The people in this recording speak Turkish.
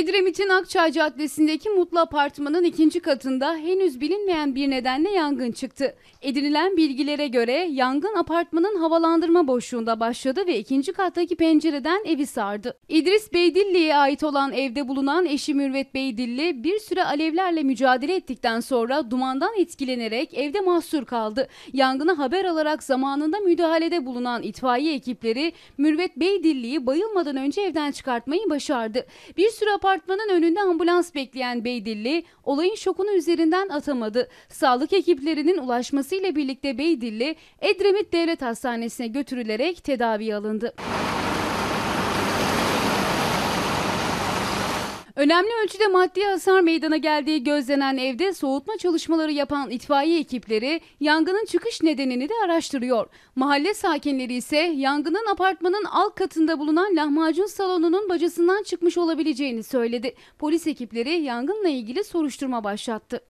Edremit'in Akçay Caddesi'ndeki Mutlu Apartman'ın ikinci katında henüz bilinmeyen bir nedenle yangın çıktı. Edinilen bilgilere göre yangın apartmanın havalandırma boşluğunda başladı ve ikinci kattaki pencereden evi sardı. İdris Beydilli'ye ait olan evde bulunan eşi Mürvet Beydilli bir süre alevlerle mücadele ettikten sonra dumandan etkilenerek evde mahsur kaldı. Yangına haber alarak zamanında müdahalede bulunan itfaiye ekipleri Mürvet Beydilli'yi bayılmadan önce evden çıkartmayı başardı. Bir süre apartmanın önünde ambulans bekleyen Beydilli olayın şokunu üzerinden atamadı. Sağlık ekiplerinin ulaşmasıyla birlikte Beydilli Edremit Devlet Hastanesi'ne götürülerek tedaviye alındı. Önemli ölçüde maddi hasar meydana geldiği gözlenen evde soğutma çalışmaları yapan itfaiye ekipleri yangının çıkış nedenini de araştırıyor. Mahalle sakinleri ise yangının apartmanın alt katında bulunan lahmacun salonunun bacasından çıkmış olabileceğini söyledi. Polis ekipleri yangınla ilgili soruşturma başlattı.